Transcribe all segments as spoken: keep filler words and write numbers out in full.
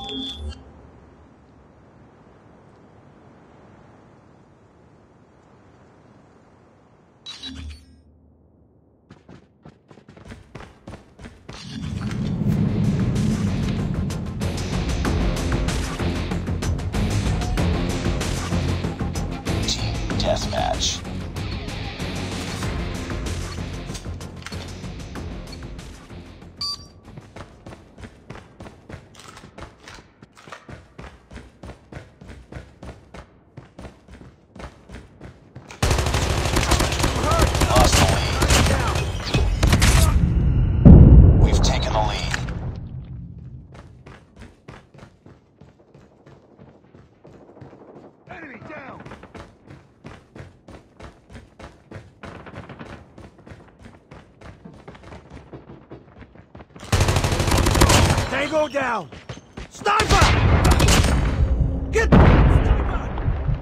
Deathmatch. Lost the lead. We've taken the lead. Enemy down! Tango down! Sniper! Get... Sniper!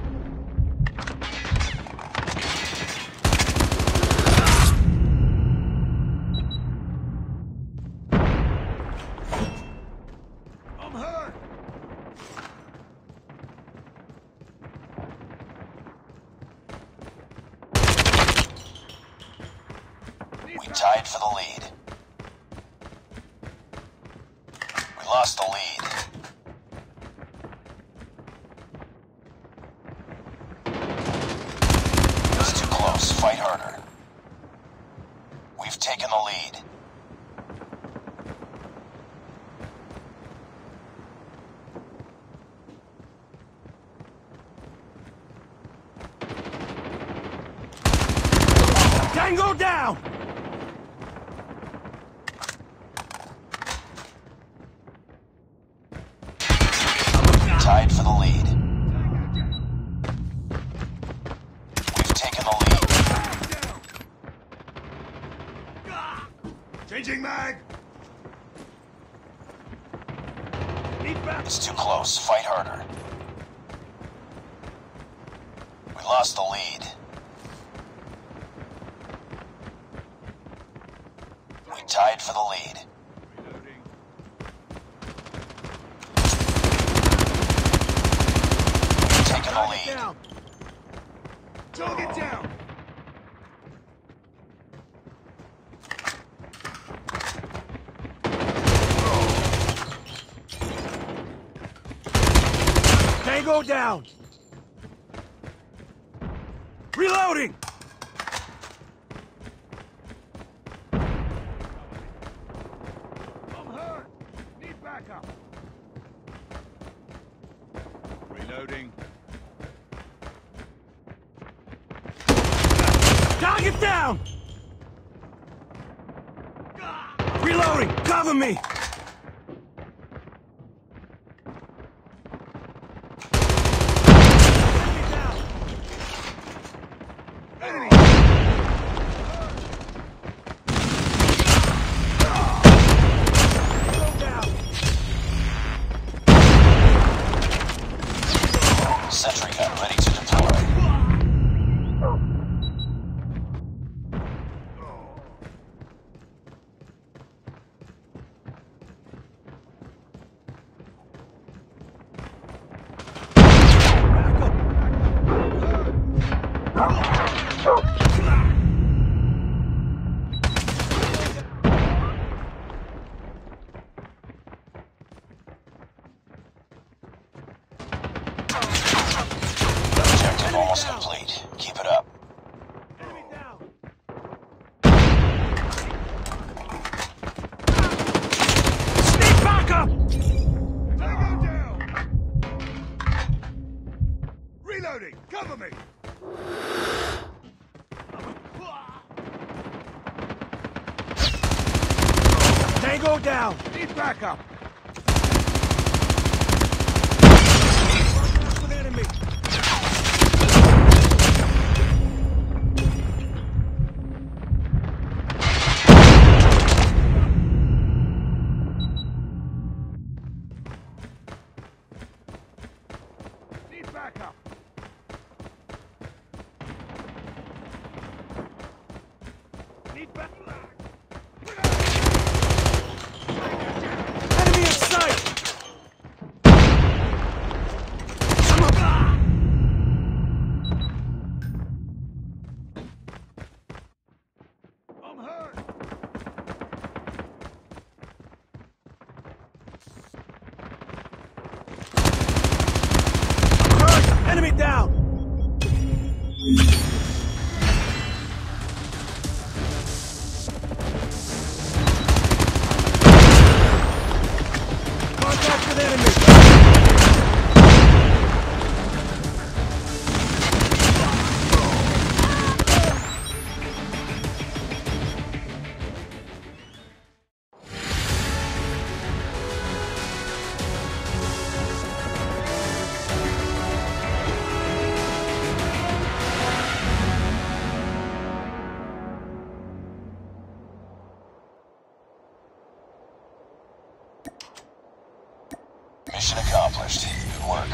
I'm hurt! We tied for the lead. We lost the lead. It's too close. Fight harder. We've taken the lead. Tango down! Tied for the lead. We've taken the lead. Changing mag! Need back! It's too close. Fight harder. We lost the lead. We tied for the lead. Reloading. We've taken the Target lead. down! Target down! Tango down! Reloading! I'm hurt! Need backup! Reloading. Target down! Reloading! Cover me! Enemy down! Enemy! Go down! Sentry gun ready to deploy. Objective almost complete. Keep it up. Enemy down! Sneak backup! Tango down! Reloading! Cover me! Tango down! Need backup! Contact with enemy! Need backup! Need backup! Enemy in sight! Enemy down! Contact with enemy! Mission accomplished. Good work.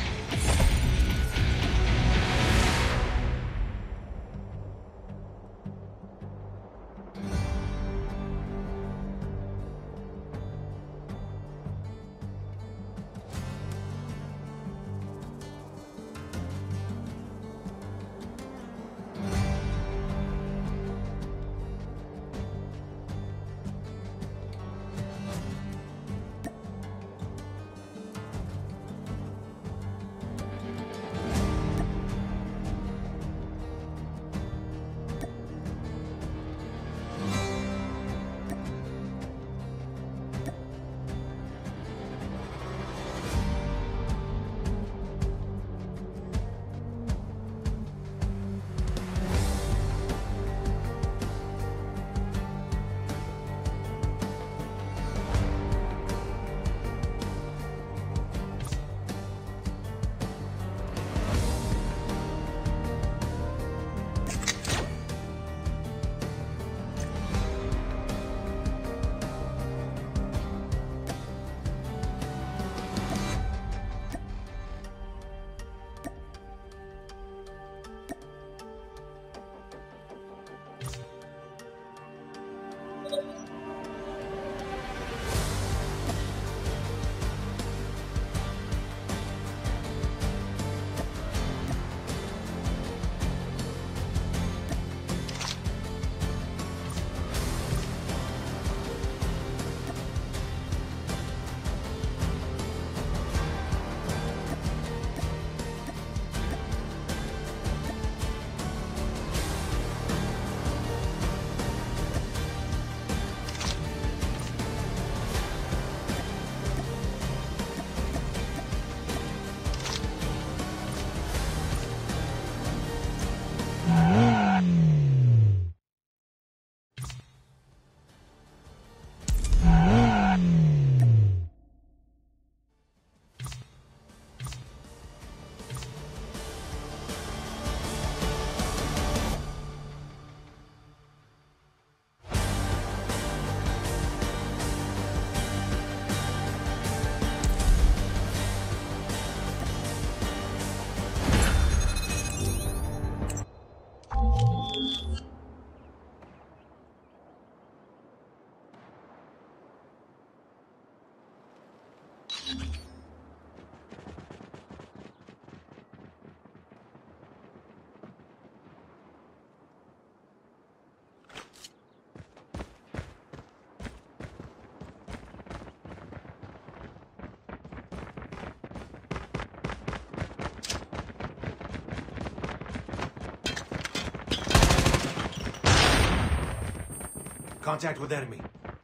Contact with enemy.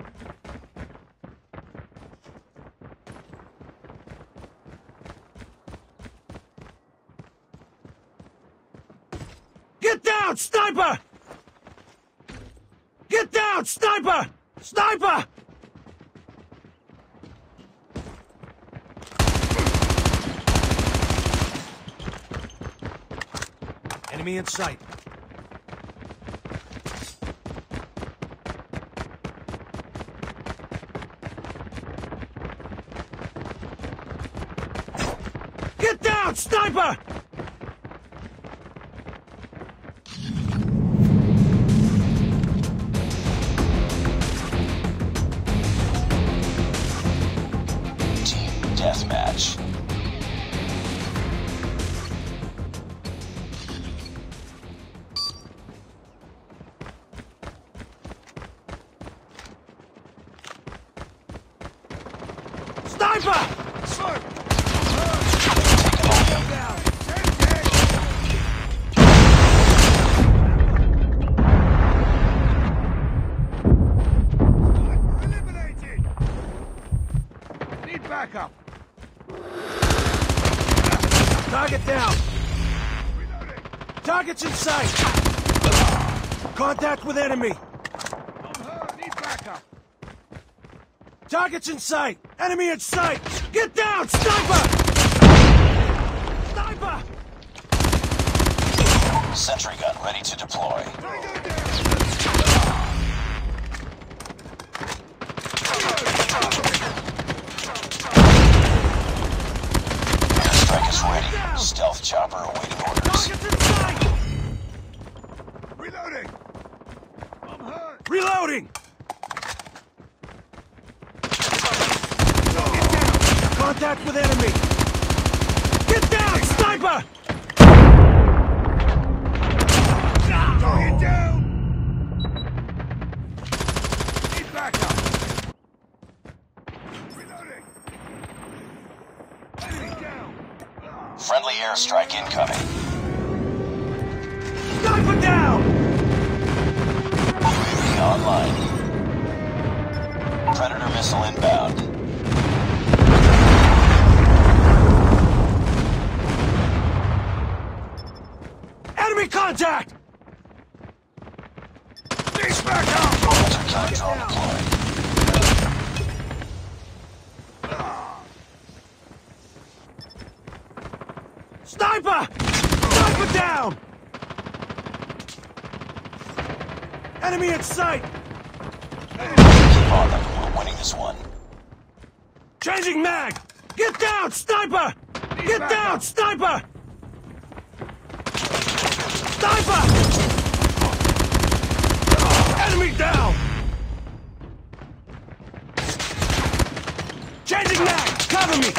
Get down, sniper! Get down, sniper! Sniper! Enemy in sight. Get down, sniper! Team deathmatch. Sniper! Take them all down. Down! Send dead! Target down. Target's in sight. Contact with enemy. I'm hurt. Need backup. Target's in sight. Enemy in sight. Get down, sniper! Sniper! Sentry gun ready to deploy. Airstrike is ready. Stealth chopper awaiting orders. Target's in sight! Reloading. I'm hurt. Reloading! Contact with enemy! Get down, sniper! Target down. Need backup. Reloading. Enemy down. Friendly airstrike incoming. Sniper down! U A V online. Predator missile inbound. Enemy contact! Need backup. Hunter killer drone deployed. Sniper! Sniper down! Enemy in sight! Keep on them. We're winning this one. Changing mag! Get down, sniper! Get down, sniper! Sniper! Enemy down! Changing mag! Cover me!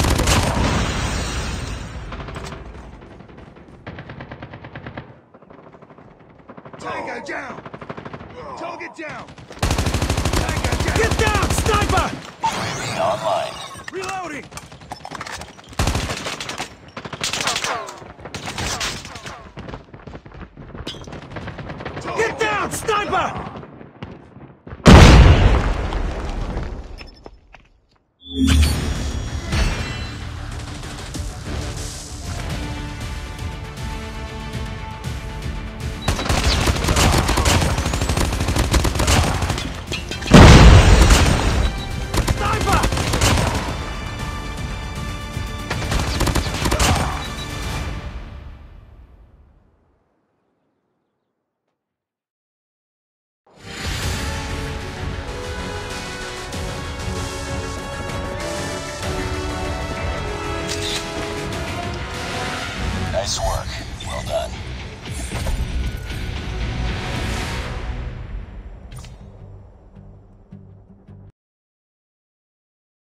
Tango down. Target down. Tango down. Get down, sniper! U A V online. Reloading! Get down, sniper! Sniper! Nice work. Well done.